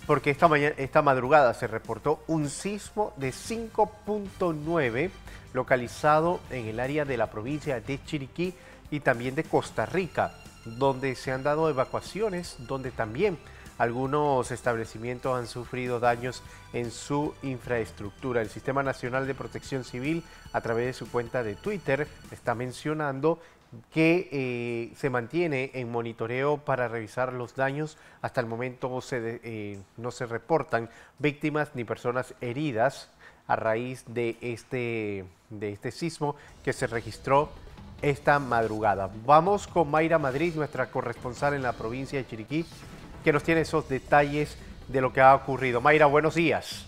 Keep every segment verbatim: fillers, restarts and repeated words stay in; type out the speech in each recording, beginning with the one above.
porque esta, mañana, esta madrugada se reportó un sismo de cinco punto nueve localizado en el área de la provincia de Chiriquí y también de Costa Rica, donde se han dado evacuaciones, donde también algunos establecimientos han sufrido daños en su infraestructura. El Sistema Nacional de Protección Civil, a través de su cuenta de Twitter, está mencionando que eh, se mantiene en monitoreo para revisar los daños. Hasta el momento se, eh, no se reportan víctimas ni personas heridas a raíz de este, de este sismo que se registró esta madrugada. Vamos con Mayra Madrid, nuestra corresponsal en la provincia de Chiriquí, que nos tiene esos detalles de lo que ha ocurrido. Mayra, buenos días.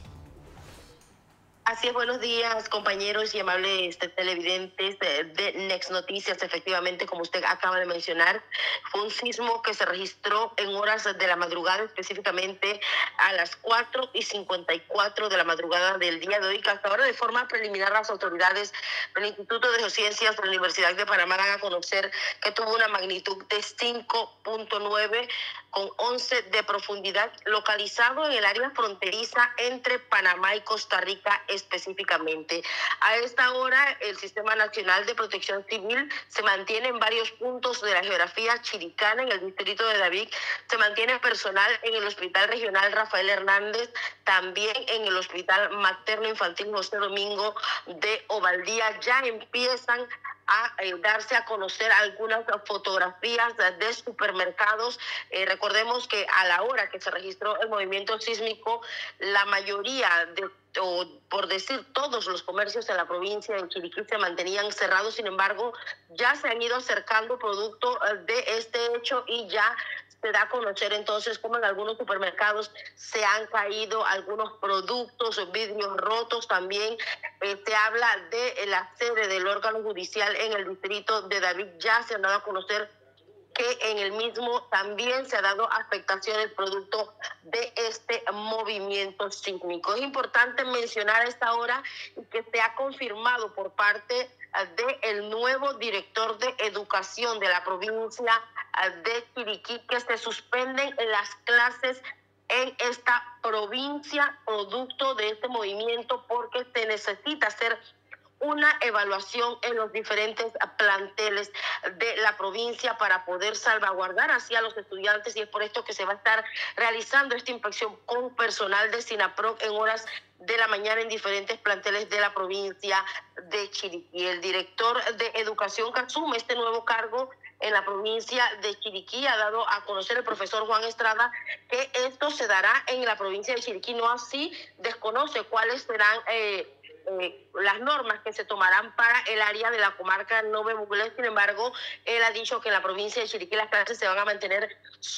Así es, buenos días, compañeros y amables televidentes de, de Next Noticias. Efectivamente, como usted acaba de mencionar, fue un sismo que se registró en horas de la madrugada, específicamente a las cuatro y cincuenta y cuatro de la madrugada del día de hoy, que hasta ahora de forma preliminar las autoridades del Instituto de Geociencias de la Universidad de Panamá dan a conocer que tuvo una magnitud de cinco punto nueve con once de profundidad, localizado en el área fronteriza entre Panamá y Costa Rica específicamente. A esta hora, el Sistema Nacional de Protección Civil se mantiene en varios puntos de la geografía chiricana, en el distrito de David. Se mantiene personal en el Hospital Regional Rafael Hernández, también en el Hospital Materno Infantil José Domingo de Ovaldía. Ya empiezan a eh, darse a conocer algunas fotografías de, de supermercados. Eh, recordemos que a la hora que se registró el movimiento sísmico, la mayoría de, o por decir todos los comercios en la provincia de Chiriquí se mantenían cerrados. Sin embargo, ya se han ido acercando producto de este hecho y ya se da a conocer entonces cómo en algunos supermercados se han caído algunos productos, vidrios rotos. También eh, se habla de la sede del órgano judicial en el distrito de David. Ya se han dado a conocer que en el mismo también se ha dado afectaciones producto de este movimiento sísmico. Es importante mencionar a esta hora que se ha confirmado por parte del nuevo director de educación de la provincia de Chiriquí que se suspenden las clases en esta provincia producto de este movimiento, porque se necesita hacer una evaluación en los diferentes planteles de la provincia para poder salvaguardar así a los estudiantes, y es por esto que se va a estar realizando esta inspección con personal de SINAPROC en horas de la mañana en diferentes planteles de la provincia de Chiriquí. El director de educación que asume este nuevo cargo en la provincia de Chiriquí ha dado a conocer el profesor Juan Estrada que esto se dará en la provincia de Chiriquí, no así desconoce cuáles serán eh, Eh, las normas que se tomarán para el área de la comarca Nove Muglé. Sin embargo, él ha dicho que en la provincia de Chiriquí las clases se van a mantener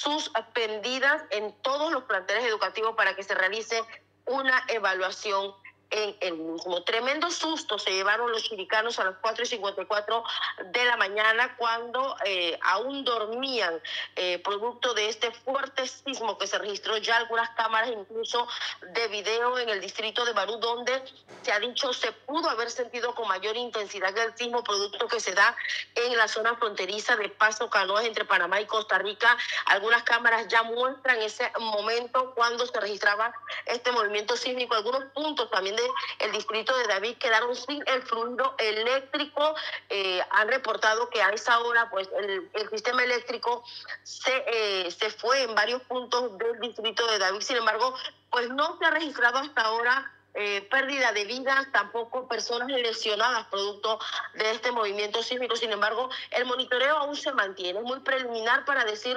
suspendidas en todos los planteles educativos para que se realice una evaluación en el mismo. Tremendo susto se llevaron los chiricanos a las cuatro y cincuenta y cuatro de la mañana cuando eh, aún dormían eh, producto de este fuerte sismo que se registró. Ya algunas cámaras incluso de video en el distrito de Barú, donde se ha dicho se pudo haber sentido con mayor intensidad el sismo producto que se da en la zona fronteriza de Paso Canoas entre Panamá y Costa Rica. Algunas cámaras ya muestran ese momento cuando se registraba este movimiento sísmico. Algunos puntos también del distrito de David quedaron sin el fluido eléctrico. Eh, han reportado que a esa hora pues el, el sistema eléctrico se, eh, se fue en varios puntos del distrito de David. Sin embargo, pues no se ha registrado hasta ahora Eh, pérdida de vidas, tampoco personas lesionadas producto de este movimiento sísmico. Sin embargo, el monitoreo aún se mantiene, es muy preliminar para decir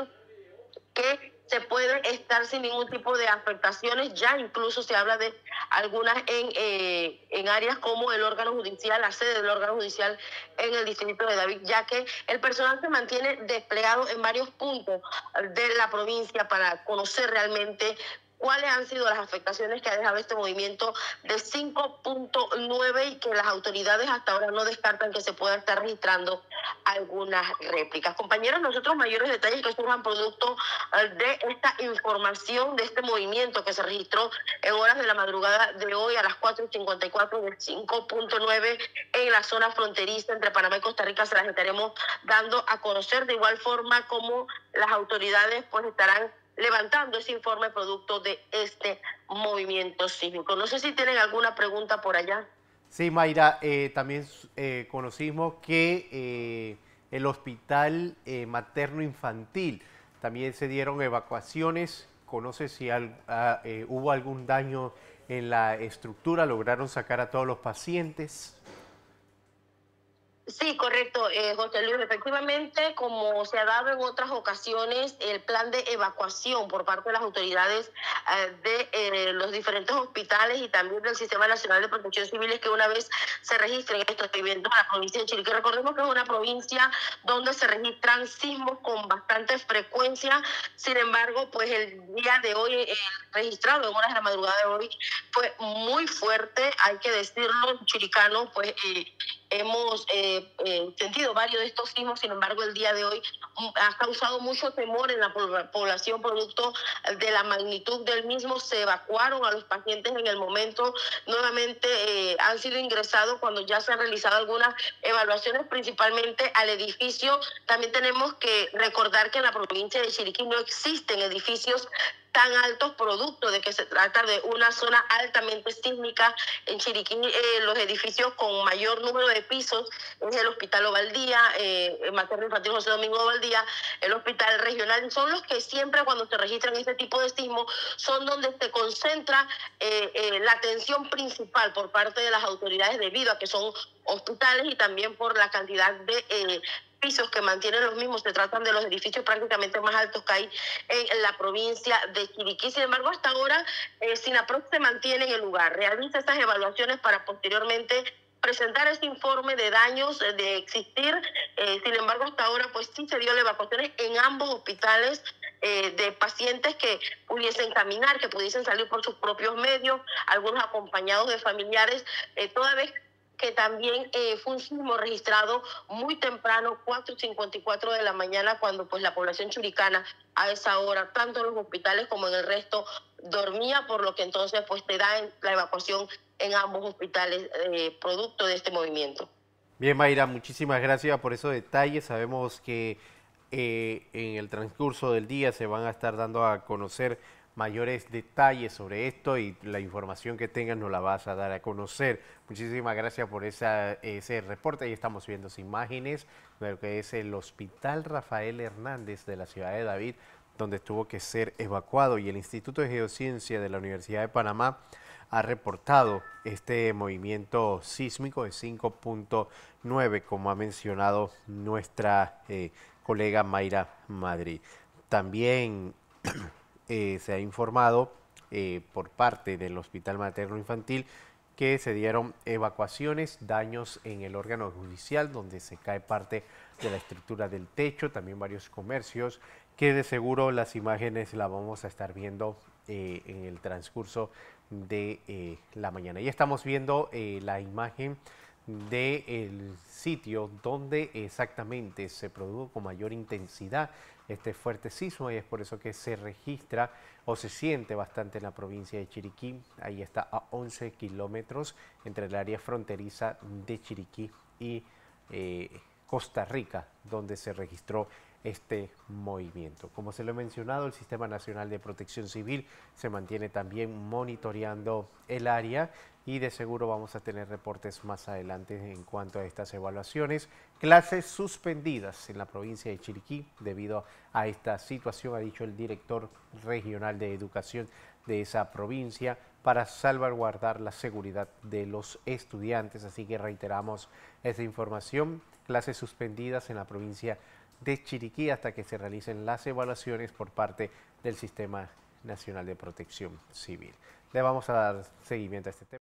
que se puede estar sin ningún tipo de afectaciones. Ya incluso se habla de algunas en, eh, en áreas como el órgano judicial, la sede del órgano judicial en el distrito de David, ya que el personal se mantiene desplegado en varios puntos de la provincia para conocer realmente cuáles han sido las afectaciones que ha dejado este movimiento de cinco punto nueve y que las autoridades hasta ahora no descartan que se pueda estar registrando algunas réplicas. Compañeros, nosotros mayores detalles que surjan producto de esta información de este movimiento que se registró en horas de la madrugada de hoy a las cuatro y cincuenta y cuatro de cinco punto nueve en la zona fronteriza entre Panamá y Costa Rica, se las estaremos dando a conocer, de igual forma como las autoridades pues estarán levantando ese informe producto de este movimiento sísmico. No sé si tienen alguna pregunta por allá. Sí, Mayra, eh, también eh, conocimos que eh, el hospital eh, materno-infantil también se dieron evacuaciones. ¿Conoce si al, a, eh, hubo algún daño en la estructura? ¿Lograron sacar a todos los pacientes? Sí, correcto, eh, José Luis. Efectivamente, como se ha dado en otras ocasiones, el plan de evacuación por parte de las autoridades eh, de eh, los diferentes hospitales y también del Sistema Nacional de Protección Civil es que una vez se registren estos eventos en la provincia de Chiriquí, recordemos que es una provincia donde se registran sismos con bastante frecuencia. Sin embargo, pues el día de hoy, eh, registrado en horas de la madrugada de hoy, fue muy fuerte, hay que decirlo, chiricanos, pues eh, hemos eh, eh, sentido varios de estos sismos. Sin embargo, el día de hoy ha causado mucho temor en la población producto de la magnitud del mismo. Se evacuaron a los pacientes en el momento, nuevamente eh, han sido ingresados cuando ya se han realizado algunas evaluaciones, principalmente al edificio. También tenemos que recordar que en la provincia de Chiriquí no existen edificios tan altos producto de que se trata de una zona altamente sísmica. En Chiriquí eh, los edificios con mayor número de pisos es el Hospital Ovaldía, eh, el Materno Infantil José Domingo Ovaldía, el Hospital Regional, y son los que siempre cuando se registran este tipo de sismos son donde se concentra eh, eh, la atención principal por parte de las autoridades debido a que son hospitales y también por la cantidad de eh, pisos que mantienen los mismos. Se tratan de los edificios prácticamente más altos que hay en la provincia de Chiriquí. Sin embargo, hasta ahora eh, SINAPROC se mantiene en el lugar, realiza estas evaluaciones para posteriormente presentar ese informe de daños de existir. Eh, sin embargo, hasta ahora pues sí se dio la evacuación en ambos hospitales eh, de pacientes que pudiesen caminar, que pudiesen salir por sus propios medios, algunos acompañados de familiares, eh, toda vez que también eh, fue un sismo registrado muy temprano, cuatro y cincuenta y cuatro de la mañana, cuando pues la población chiricana a esa hora, tanto en los hospitales como en el resto, dormía, por lo que entonces pues te da la evacuación en ambos hospitales eh, producto de este movimiento. Bien, Mayra, muchísimas gracias por esos detalles. Sabemos que eh, en el transcurso del día se van a estar dando a conocer mayores detalles sobre esto y la información que tengas nos la vas a dar a conocer. Muchísimas gracias por esa, ese reporte. Ahí estamos viendo imágenes de lo que es el Hospital Rafael Hernández de la ciudad de David, donde tuvo que ser evacuado, y el Instituto de Geociencia de la Universidad de Panamá ha reportado este movimiento sísmico de cinco punto nueve, como ha mencionado nuestra eh, colega Mayra Madrid. También eh, se ha informado eh, por parte del Hospital Materno Infantil que se dieron evacuaciones, daños en el órgano judicial, donde se cae parte de la estructura del techo, también varios comercios, que de seguro las imágenes las vamos a estar viendo eh, en el transcurso de eh, la mañana. Y estamos viendo eh, la imagen del sitio donde exactamente se produjo con mayor intensidad este fuerte sismo, y es por eso que se registra o se siente bastante en la provincia de Chiriquí. Ahí está a once kilómetros entre el área fronteriza de Chiriquí y eh, Costa Rica, donde se registró este movimiento. Como se lo he mencionado, el Sistema Nacional de Protección Civil se mantiene también monitoreando el área, y de seguro vamos a tener reportes más adelante en cuanto a estas evaluaciones. Clases suspendidas en la provincia de Chiriquí debido a esta situación, ha dicho el director regional de educación de esa provincia, para salvaguardar la seguridad de los estudiantes. Así que reiteramos esa información: clases suspendidas en la provincia de Chiriquí hasta que se realicen las evaluaciones por parte del Sistema Nacional de Protección Civil. Le vamos a dar seguimiento a este tema.